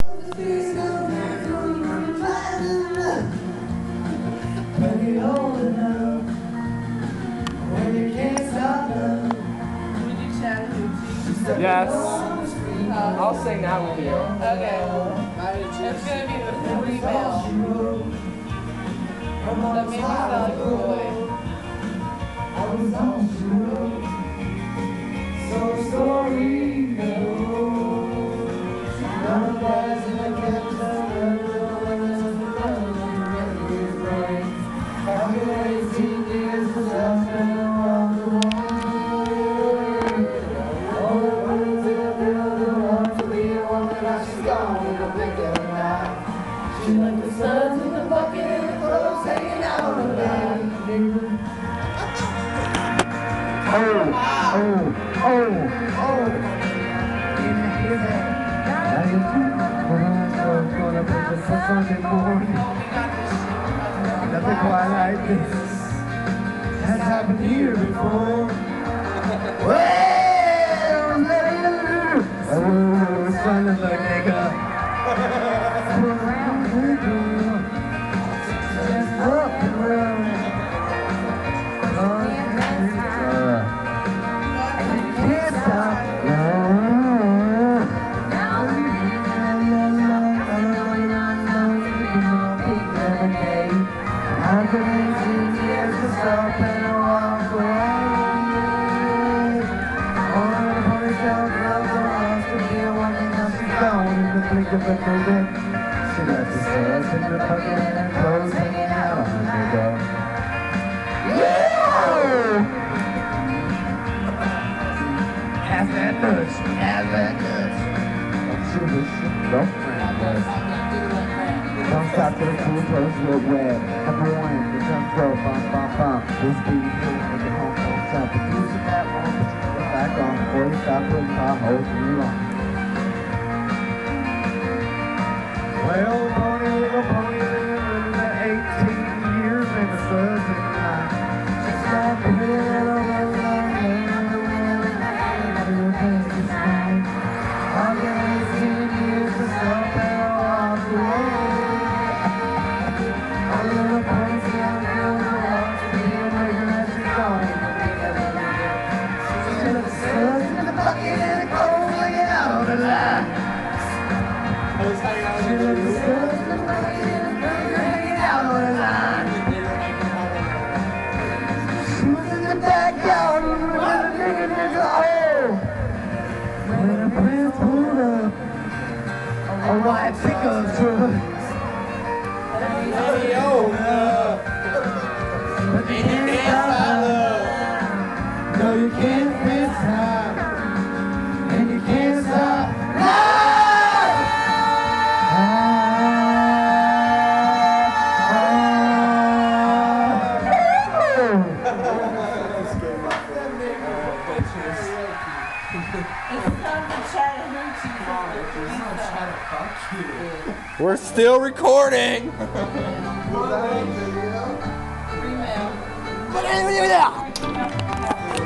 When you're old enough, when you can't stop love. Would you Chattanooga? Yes. I'll sing that with you. Okay. It's gonna be the female. That made me sound like a boy. I was on the road, so sorry, no. None of that in the captain, I've been 18 years without spending along the way. All the words in the building want to be a woman, now she's gone in the blink of an eye. She like the suds in the bucket and the clothes hanging out on the line. Oh. Can you hear that? Now you do. I'm gonna put the for Sunday morning. Nothing quite like this has happened here before. Well, son of a nigga. Come around, nigga. Just up and around. Can't stop. I've been 18 years to stop and walk away. All the ponytail gloves are lost to be a woman, now she's gone in the blink of an eye. She left the suds in the bucket and her clothes hanging out on the nigga. Have that nuts, have that nuts. Don't stop till the cool clothes look wet. Number one, the jump rope, bum. This beat, make it home, jump. If using that one, put it back on before you stop putting potholes in your lawn. Well, little pony, living the 18 years in the suds and night. Just stop it, I've been 18 years to stop and walk away. All the little ponies down the hill go out to be a maker and she's gone. She took the suds in the bucket and the cold hanging out on the line. She took the suds in the bucket and the cold hanging out on the line. She was in the backyard with a nigga, oh. When a prince pulled up a white pickup truck. But you can't stop love. No, you can't fit time. And you can't stop love. We're still recording. Female.